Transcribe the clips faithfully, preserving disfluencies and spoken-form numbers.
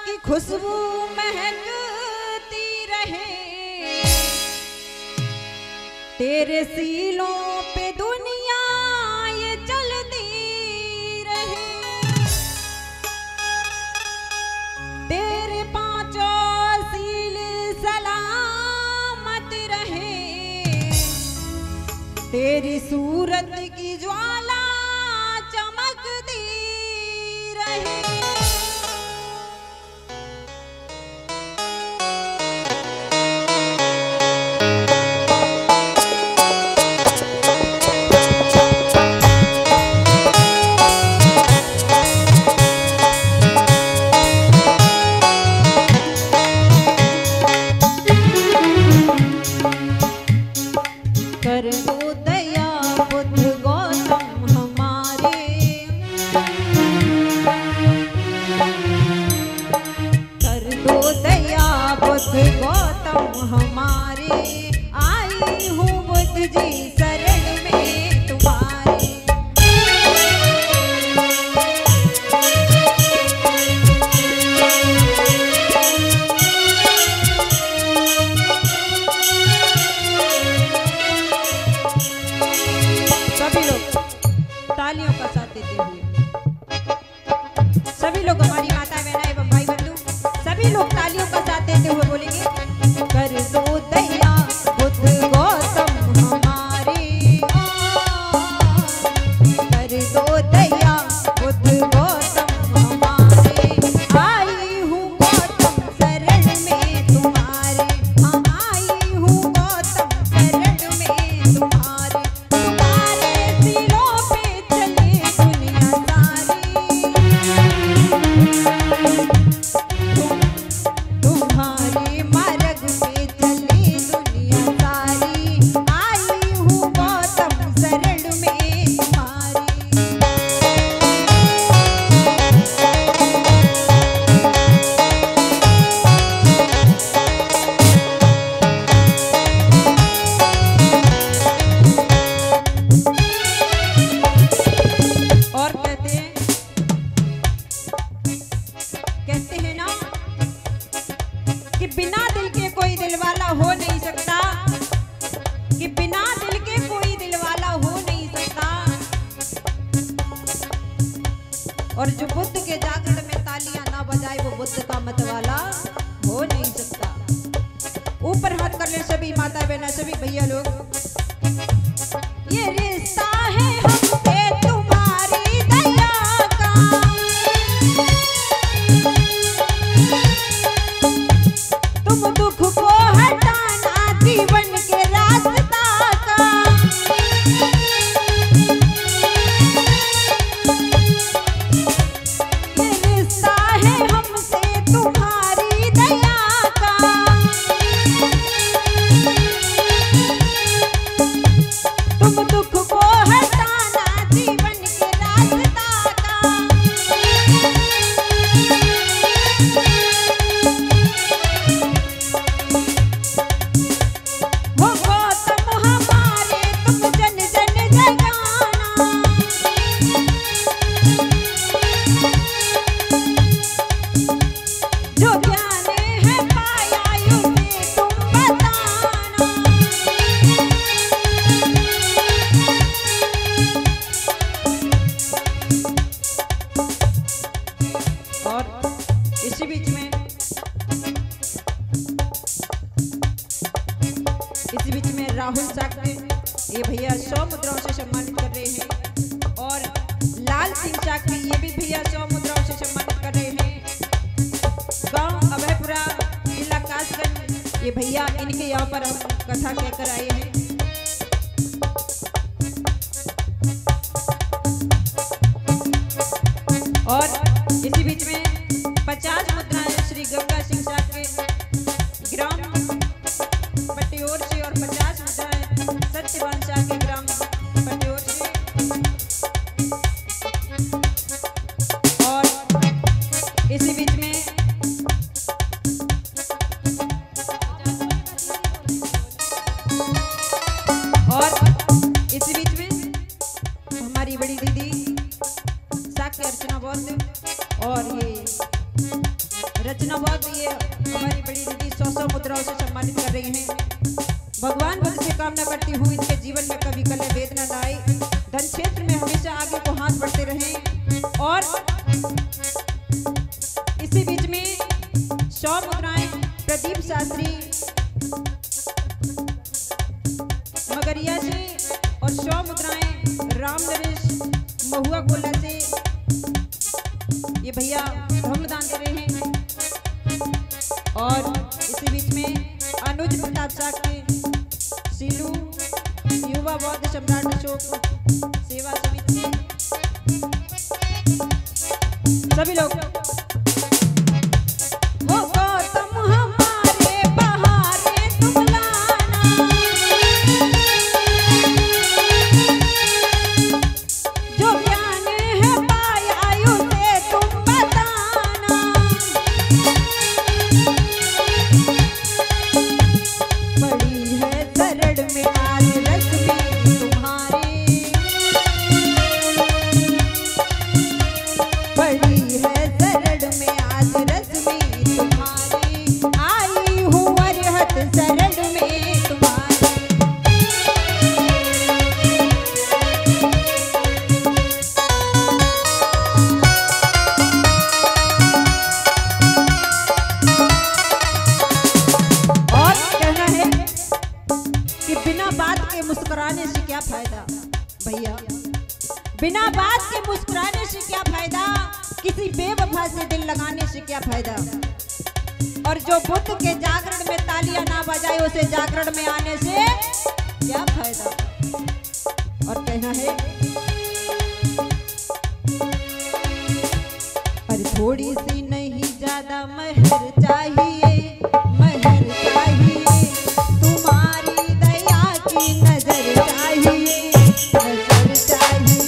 की खुशबू महकती रहे, तेरे सीलों पे दुनिया ये चलती रहे, तेरे पांचों सील सलामत रहे, तेरी सूरत की ज्वाला चमकती रहे। कर दो दया बुद्ध गौतम हमारे, कर दो दया बुद्ध गौतम हमारे, आई हूँ बुद्ध जी शरण में तुम्हारे। सभी लोग तालियों का साथ देते हुए, सभी लोग हमारी माता बहना एवं भाई बंधु सभी लोग तालियों का साथ देते हुए बोलेंगे, कर दो दया बुद्ध गौतम हमारे, कर दो दया बुद्ध गौतम हमारे, आई हूँ गौतम शरण में तुम्हारे, हाँ आई हूँ गौतम शरण में तुम्हारे, तुम्हारे सीलों पे चले दुनिया सारी, तुम्हारे मार्ग पे चले दुनिया सारी, आई हूँ गौतम शरण में तुम्हारी। और कहते हैं कहते हैं ना कि बिना दिल के कोई दिलवाला हो नहीं सकता, कि बिना दिल के कोई दिलवाला हो नहीं सकता, और जो बुद्ध के जागरण में तालियां ना बजाए वो बुद्ध का मतवाला हो नहीं सकता। ऊपर हाथ कर ले सभी माता बहना सभी भैया लोग, ये रिश्ता है हम पे तुम्हारी दया का, तुम दुख को हटाना जीवन के रास्ता का, ये रिश्ता है हमसे तुम्हारी दया का, तुम दुख को हटाना जीवन के रास्ता का। वो गौतम हमारे तुम जन जन जगाना, जो ज्ञान है पाया उसे तुम बताना, और इसी बीच में इसी बीच में राहुल साकरे ये भैया सौ मुद्राओं से सम्मानित कर रहे हैं, और लाल सिंह साकरे ये भी भैया सौ मुद्राओं से सम्मानित कर रहे हैं। गांव अभयपुरा जिला कासगंज ये भैया इनके यहाँ पर हम कथा कहकर आए हैं। और इसी बीच में पचास मुद्राएं श्री गंगा सिंह साकरे ग्राम पटियोर से, और पचास मुद्राएं सत्यवान शाह के ग्राम पटियोर से, और इसी बीच में और इसी बीच में हमारी बड़ी दीदी साक्षी अर्चना बौद्ध, और ये रचना बहुत ये हमारी बड़ी दीदी सौ सौ मुद्राओं से सम्मानित कर रही हैं। भगवान भक्त से कामना करती हूँ इनके जीवन में कभी कले वेदना न आए, धन क्षेत्र में हमेशा आगे को हाथ बढ़ते रहें। और इसी बीच में सौ मुद्राएं प्रदीप शास्त्री मगरिया से और सौ मुद्राएं राम नरेश महुआ गोला से ये भैया धर्मदान दे रहे हैं। और इसी बीच में अनुज प्रताप साक्षी सीलू युवा बौद्ध सम्राट अशोक सेवा समिति सभी लोग हो गौतम हमारे बहारे तुम लाना, जो ज्ञान है पाया उसे तुम बताना, बड़ी है शरण में आज रश्मि तुम्हारी, बड़ी है शरण में आज रश्मि तुम्हारी, आई हूँ अरहत शरण में तुम्हारी। और कहना है कि बिना बात के मुस्कुराने से क्या फायदा भैया, बिना बात के मुस्कुराने से क्या फायदा, किसी बेवफा से दिल लगाने से क्या फायदा, और जो बुद्ध के जागरण में तालियां ना बजाए उसे जागरण में आने से क्या फायदा। और कहना है अरे थोड़ी सी नहीं ज्यादा महर चाहिए, महर चाहिए, तुम्हारी दया की नजर चाहिए, नजर चाहिए।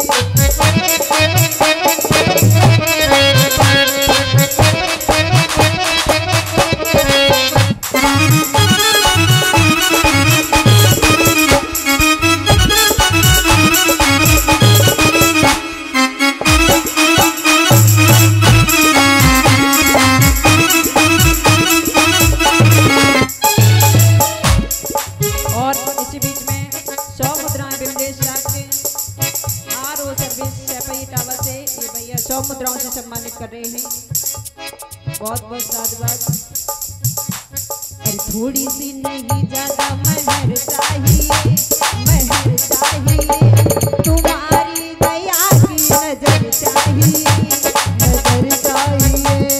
और इसी बीच में सौ मुद्राएं विमलेश साहब के R O service Saifai tower से ये भैया सौ मुद्राओं से सम्मानित कर रहे हैं। बहुत बहुत साधुवाद। अरे थोड़ी सी नहीं ज्यादा महर चाहिए, महर चाहिए, तुम्हारी दया की नजर चाहिए, नजर चाहिए।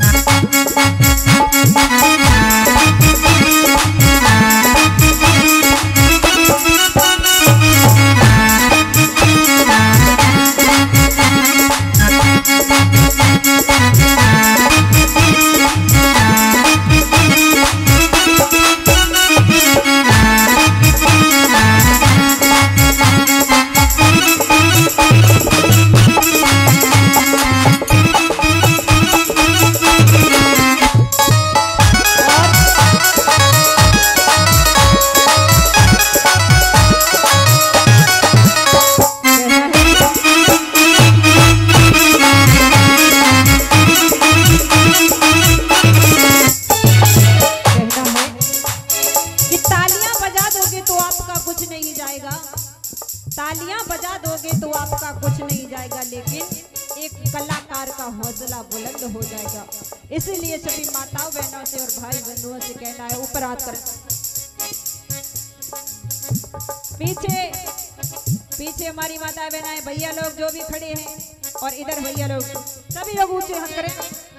तालियां बजा दोगे तो आपका कुछ नहीं जाएगा, लेकिन एक कलाकार का हौसला बुलंद हो जाएगा। इसीलिए सभी माताओं बहनों से और भाई बंधुओं से कहना है ऊपर हाथ कर, पीछे पीछे हमारी माता बहनाएं भैया लोग जो भी खड़े हैं और इधर भैया लोग सभी लोग ऊंचे हाथ करें।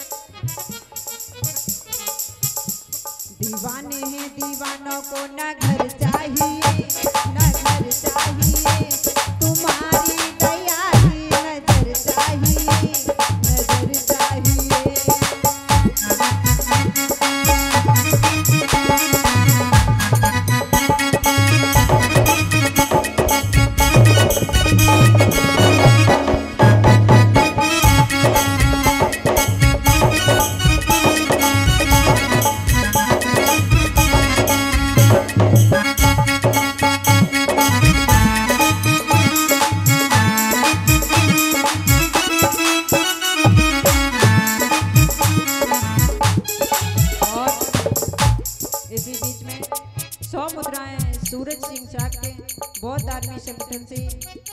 दीवाने हैं दीवानों को ना घर चाहिए, ना घर चाहिए, तुम्हारी दया की नजर चाहिए, नजर चाहिए। सूरज सिंह साहब के बहुत धार्मिक संगठन से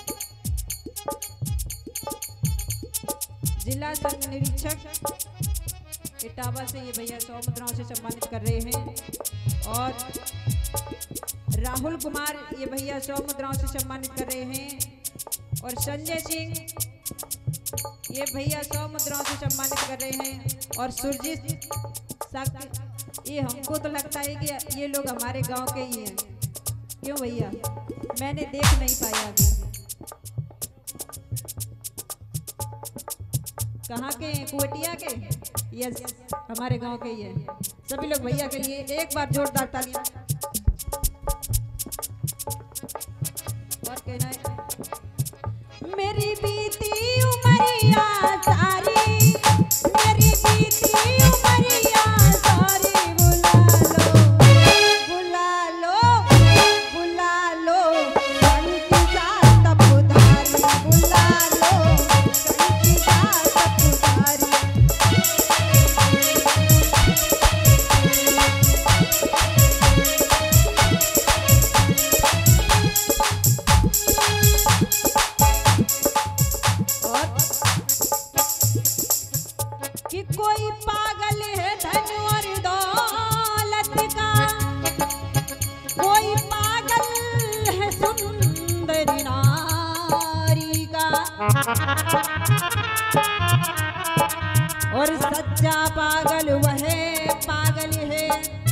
जिला संघ निरीक्षक इटावा से ये भैया सौ मुद्राओं से सम्मानित कर रहे हैं। और राहुल कुमार ये भैया सौ मुद्राओं से सम्मानित कर रहे हैं। और संजय सिंह ये भैया सौ मुद्राओं से सम्मानित कर रहे हैं। और सुरजीत साहब, ये हमको तो लगता है कि ये लोग हमारे गांव के ही हैं। क्यों भैया? मैंने देख नहीं पाया अभी। कहाँ के हैं? कुवटिया के? यस, हमारे गांव के ही हैं। सभी लोग भैया के लिए एक बार जोरदार तालियां। और कहना है मेरी बीती उमरिया सारी, मेरी बीती उमरिया सारी, बुला लो बुला लो बुला लो कंठी सा तपुधारी, बुला लो कंठी सा तपुधारी। कि कोई पागल है धन और दौलत का, कोई पागल है सुंदरी नारी का, और सच्चा पागल वह पागल है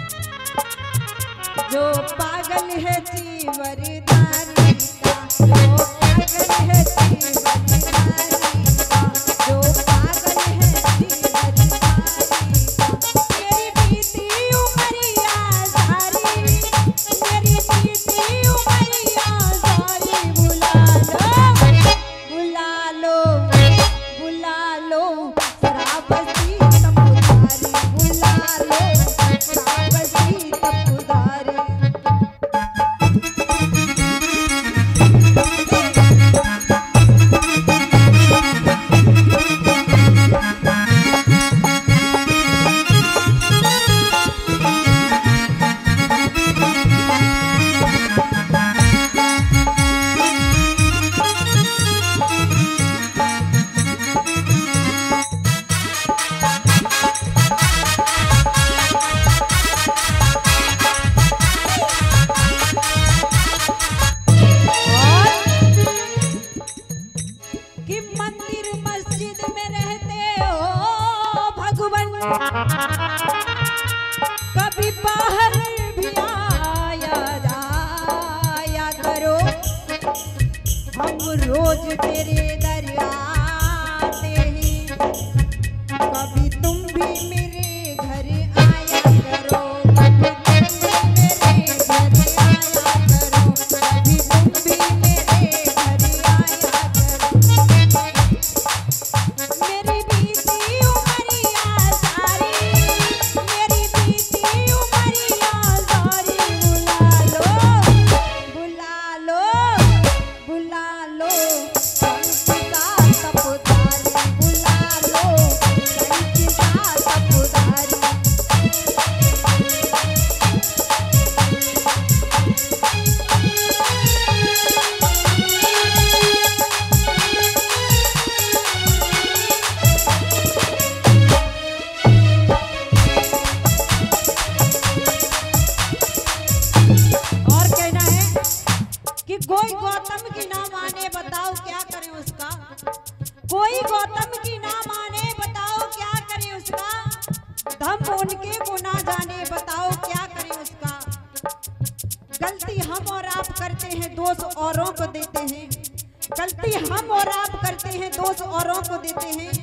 जो पागल है चीवरदारी का, जो पागल है चीवरदारी का, जो पागल है चीवरदारी का। मेरी बीती उमरिया सारी, मेरी बीती उमरिया सारी, बुला लो बुला लो बुला लो शराबती तपुधारी, बुला लो शराबती तपुधारी। कि मंदिर मस्जिद में रहते हो भगवान, कभी बाहर भी आया जाया करो, हम रोज तेरे दर आते ही, कभी तुम भी मेरे घर आया करो, कभी तुम भी मेरे घर आया करो, कभी तुम भी मेरे घर आया करो। मेरी बीती उमरिया सारी, मेरी बीती उमरिया सारी, बुला लो बुला लो बुला लो कंठी सा तपुधारी, बुला लो कंठी सा तपुधारी। और कहना है कि कोई गौतम की ना माने बताओ क्या करें उसका, कोई गौतम की ना माने बताओ क्या करें उसका, धम उनके को ना जाने बताओ क्या करें उसका। गलती हम और आप करते हैं दोष औरों को देते हैं, गलती हम और आप करते हैं दोष औरों को देते हैं,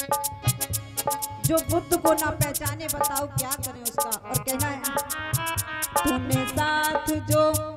जो बुद्ध को ना पहचाने बताओ क्या करें उसका। और कहना है तूने साथ जो